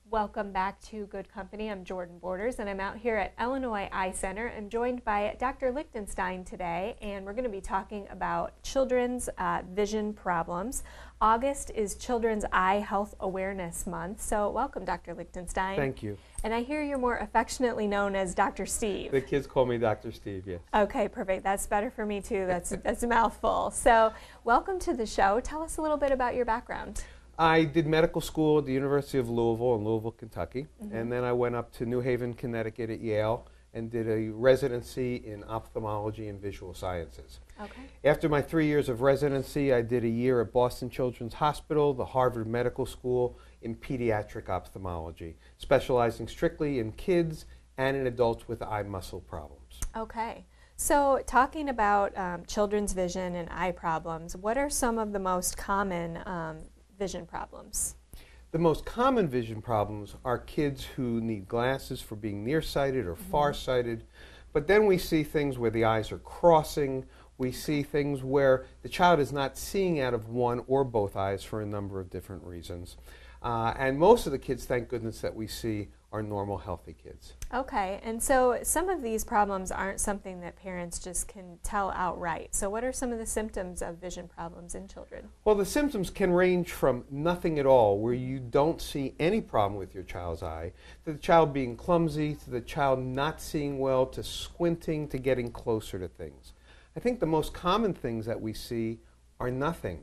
Welcome back to Good Company. I'm Jordan Borders, and I'm out here at Illinois Eye Center. I'm joined by Dr. Lichtenstein today, and we're going to be talking about children's vision problems. August is Children's Eye Health Awareness Month, so welcome, Dr. Lichtenstein. Thank you. And I hear you're more affectionately known as Dr. Steve. The kids call me Dr. Steve, yes. Okay, perfect. That's better for me, too. That's a mouthful. So welcome to the show. Tell us a little bit about your background. I did medical school at the University of Louisville in Louisville, Kentucky, and then I went up to New Haven, Connecticut at Yale and did a residency in ophthalmology and visual sciences. Okay. After my 3 years of residency, I did a year at Boston Children's Hospital, the Harvard Medical School in pediatric ophthalmology, specializing strictly in kids and in adults with eye muscle problems. Okay. So talking about children's vision and eye problems, what are some of the most common vision problems? The most common vision problems are kids who need glasses for being nearsighted or farsighted, but then we see things where the eyes are crossing. We see things where the child is not seeing out of one or both eyes for a number of different reasons. And most of the kids, thank goodness, that we see are normal, healthy kids. Okay, and so some of these problems aren't something that parents just can tell outright. So what are some of the symptoms of vision problems in children? Well, the symptoms can range from nothing at all, where you don't see any problem with your child's eye, to the child being clumsy, to the child not seeing well, to squinting, to getting closer to things. I think the most common things that we see are nothing.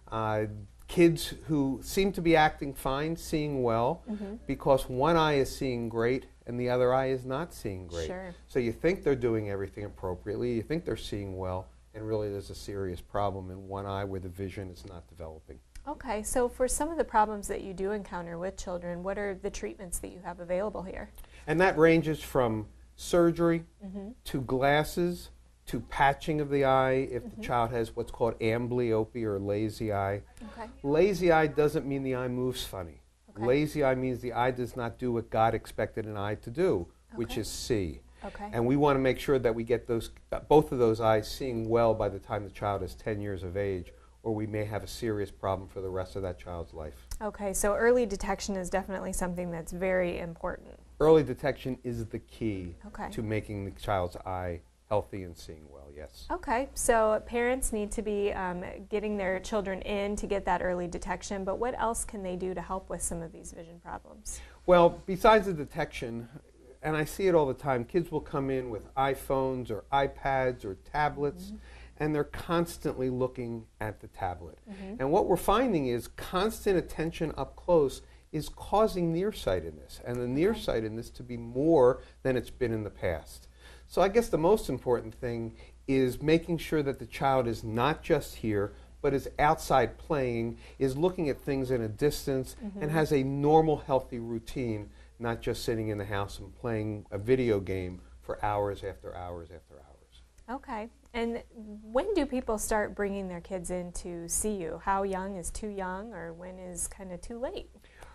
Kids who seem to be acting fine, seeing well, because one eye is seeing great and the other eye is not seeing great. Sure. So you think they're doing everything appropriately, you think they're seeing well, and really there's a serious problem in one eye where the vision is not developing. Okay, so for some of the problems that you do encounter with children, what are the treatments that you have available here? And that ranges from surgery to glasses, to patching of the eye if the child has what's called amblyopia or lazy eye. Okay. Lazy eye doesn't mean the eye moves funny. Okay. Lazy eye means the eye does not do what God expected an eye to do, which Okay. is see. Okay. And we want to make sure that we get both of those eyes seeing well by the time the child is 10 years of age, or we may have a serious problem for the rest of that child's life. Okay, so early detection is definitely something that's very important. Early detection is the key Okay. to making the child's eye healthy and seeing well, yes. Okay, so parents need to be getting their children in to get that early detection, but what else can they do to help with some of these vision problems? Well, besides the detection, and I see it all the time, kids will come in with iPhones or iPads or tablets, and they're constantly looking at the tablet. And what we're finding is constant attention up close is causing nearsightedness, and the nearsightedness to be more than it's been in the past. So I guess the most important thing is making sure that the child is not just here, but is outside playing, is looking at things in a distance, and has a normal, healthy routine, not just sitting in the house and playing a video game for hours after hours after hours. Okay, and when do people start bringing their kids in to see you? How young is too young, or when is kind of too late?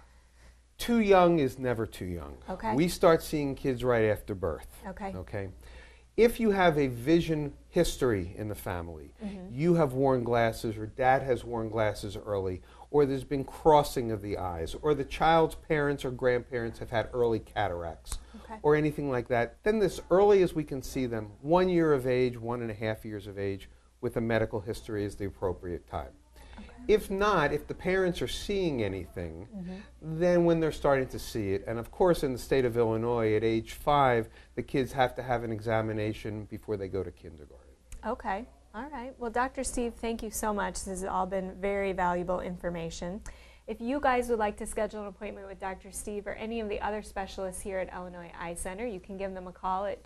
Too young is never too young. Okay. We start seeing kids right after birth. Okay. Okay. If you have a vision history in the family, you have worn glasses or dad has worn glasses early, or there's been crossing of the eyes, or the child's parents or grandparents have had early cataracts, Okay. or anything like that, then as early as we can see them, 1 year of age, 1.5 years of age, with a medical history is the appropriate time. If not, if the parents are seeing anything, then when they're starting to see it, and of course in the state of Illinois at age 5, the kids have to have an examination before they go to kindergarten. Okay, all right. Well, Dr. Steve, thank you so much. This has all been very valuable information. If you guys would like to schedule an appointment with Dr. Steve or any of the other specialists here at Illinois Eye Center, you can give them a call at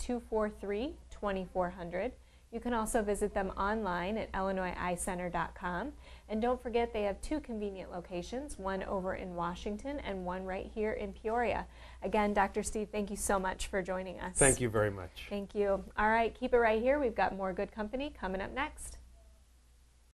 243-2400. You can also visit them online at illinoiseyecenter.com. And don't forget, they have 2 convenient locations, one over in Washington and one right here in Peoria. Again, Dr. Steve, thank you so much for joining us. Thank you very much. Thank you. All right, keep it right here. We've got more Good Company coming up next.